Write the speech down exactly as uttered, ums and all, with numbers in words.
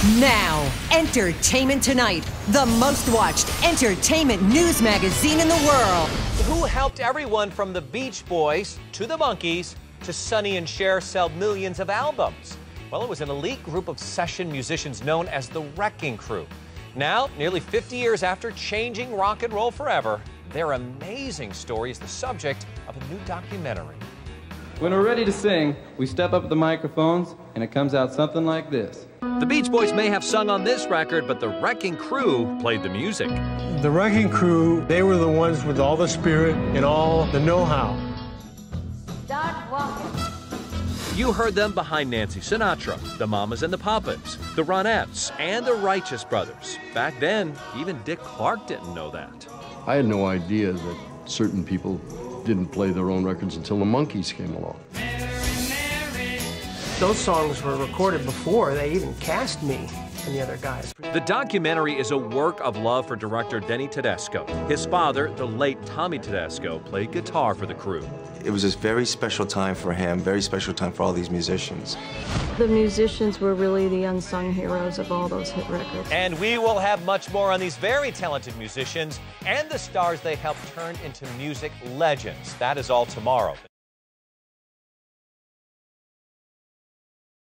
Now, Entertainment Tonight, the most watched entertainment news magazine in the world. Who helped everyone from the Beach Boys to the Monkees to Sonny and Cher sell millions of albums? Well, it was an elite group of session musicians known as the Wrecking Crew. Now, nearly fifty years after changing rock and roll forever, their amazing story is the subject of a new documentary. When we're ready to sing, we step up at the microphones, and it comes out something like this. The Beach Boys may have sung on this record, but the Wrecking Crew played the music. The Wrecking Crew, they were the ones with all the spirit and all the know-how. Start walking. You heard them behind Nancy Sinatra, the Mamas and the Papas, the Ronettes, and the Righteous Brothers. Back then, even Dick Clark didn't know that. I had no idea that certain people didn't play their own records until the Monkees came along. Those songs were recorded before they even cast me and the other guys. The documentary is a work of love for director Denny Tedesco. His father, the late Tommy Tedesco, played guitar for the crew. It was a very special time for him, very special time for all these musicians. The musicians were really the unsung heroes of all those hit records. And we will have much more on these very talented musicians and the stars they helped turn into music legends. That is all tomorrow.